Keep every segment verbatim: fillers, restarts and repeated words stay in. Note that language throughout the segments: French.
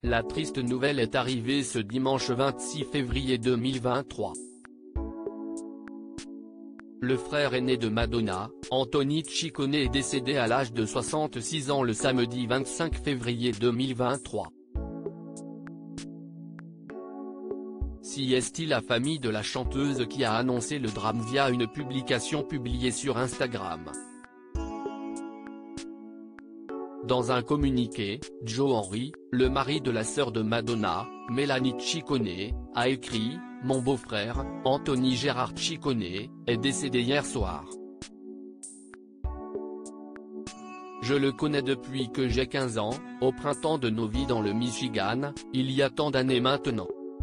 La triste nouvelle est arrivée ce dimanche vingt-six février deux mille vingt-trois. Le frère aîné de Madonna, Anthony Ciccone est décédé à l'âge de soixante-six ans le samedi vingt-cinq février deux mille vingt-trois. Si est la famille de la chanteuse qui a annoncé le drame via une publication publiée sur Instagram. Dans un communiqué, Joe Henry, le mari de la sœur de Madonna, Melanie Ciccone, a écrit « Mon beau-frère, Anthony Gérard Ciccone, est décédé hier soir. Je le connais depuis que j'ai quinze ans, au printemps de nos vies dans le Michigan, il y a tant d'années maintenant. »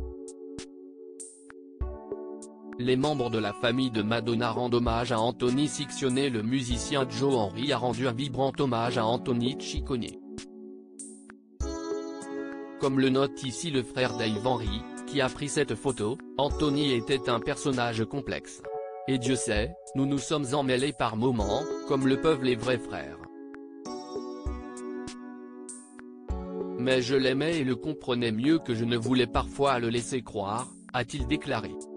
Les membres de la famille de Madonna rendent hommage à Anthony Ciccone. Le musicien Joe Henry a rendu un vibrant hommage à Anthony Ciccone. Comme le note ici le frère Dave Henry, qui a pris cette photo, Anthony était un personnage complexe. Et Dieu sait, nous nous sommes emmêlés par moments, comme le peuvent les vrais frères. Mais je l'aimais et le comprenais mieux que je ne voulais parfois le laisser croire, a-t-il déclaré.